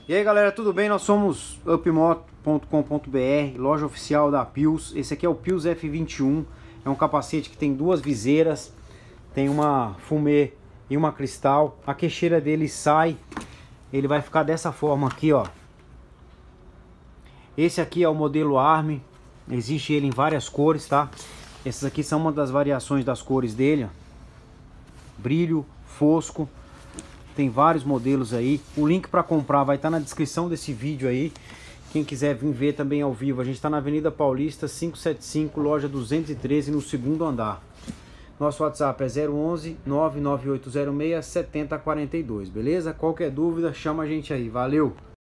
E aí galera, tudo bem? Nós somos upmoto.com.br, loja oficial da Pius. Esse aqui é o Pius F21, é um capacete que tem duas viseiras, tem uma fumê e uma cristal. A queixeira dele sai, ele vai ficar dessa forma aqui, ó. Esse aqui é o modelo Army, existe ele em várias cores, tá? Essas aqui são uma das variações das cores dele, ó. Brilho, fosco. Tem vários modelos aí. O link para comprar vai estar na descrição desse vídeo aí. Quem quiser vir ver também ao vivo, a gente está na Avenida Paulista 575, loja 213, no segundo andar. Nosso WhatsApp é 011 99806 7042, beleza? Qualquer dúvida, chama a gente aí. Valeu!